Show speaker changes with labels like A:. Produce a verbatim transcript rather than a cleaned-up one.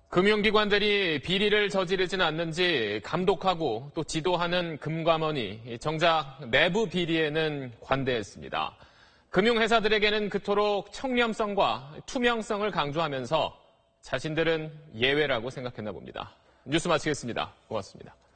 A: 금융기관들이 비리를 저지르지는 않는지 감독하고 또 지도하는 금감원이 정작 내부 비리에는 관대했습니다. 금융회사들에게는 그토록 청렴성과 투명성을 강조하면서 자신들은 예외라고 생각했나 봅니다. 뉴스 마치겠습니다. 고맙습니다.